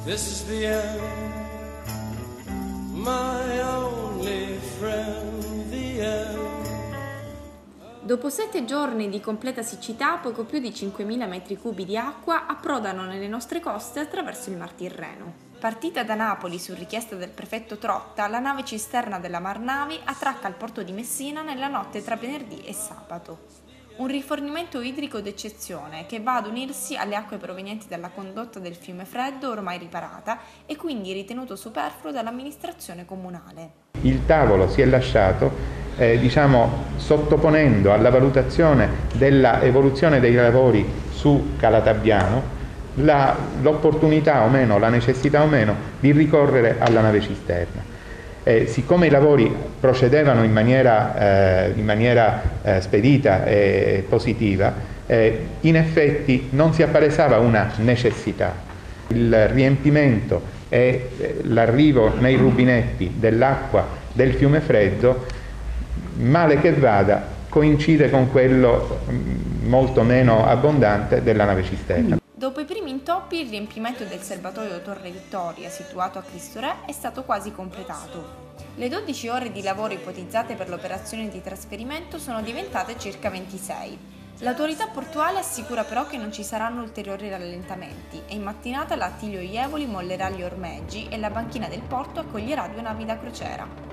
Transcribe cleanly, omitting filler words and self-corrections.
This is the end, my only friend, the end. Dopo 7 giorni di completa siccità, poco più di 5.000 metri cubi di acqua approdano nelle nostre coste attraverso il Mar Tirreno. Partita da Napoli su richiesta del prefetto Trotta, la nave cisterna della Mar Navi attracca al porto di Messina nella notte tra venerdì e sabato. Un rifornimento idrico d'eccezione che va ad unirsi alle acque provenienti dalla condotta del fiume Freddo ormai riparata e quindi ritenuto superfluo dall'amministrazione comunale. Il tavolo si è lasciato sottoponendo alla valutazione dell'evoluzione dei lavori su Calatabbiano l'opportunità o meno, la necessità o meno di ricorrere alla nave cisterna. Siccome i lavori procedevano in maniera spedita e positiva, in effetti non si appalesava una necessità. Il riempimento e l'arrivo nei rubinetti dell'acqua del fiume Freddo, male che vada, coincide con quello molto meno abbondante della nave cisterna. Dopo i primi intoppi, il riempimento del serbatoio Torre Vittoria, situato a Cristo Re, è stato quasi completato. Le 12 ore di lavoro ipotizzate per l'operazione di trasferimento sono diventate circa 26. L'autorità portuale assicura però che non ci saranno ulteriori rallentamenti e in mattinata l'Attilio Jevoli mollerà gli ormeggi e la banchina del porto accoglierà 2 navi da crociera.